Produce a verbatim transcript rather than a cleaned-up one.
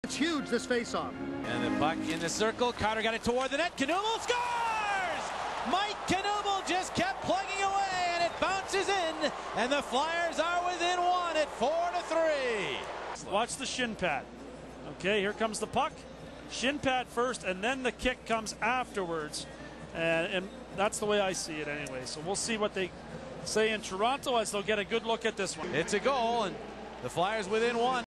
It's huge, this face-off. And the puck in the circle. Carter got it toward the net. Knuble scores! Mike Knuble just kept plugging away, and it bounces in, and the Flyers are within one at four to three. Watch the shin pad. Okay, here comes the puck. Shin pad first, and then the kick comes afterwards. And, and that's the way I see it anyway. So we'll see what they say in Toronto as they'll get a good look at this one. It's a goal, and the Flyers within one.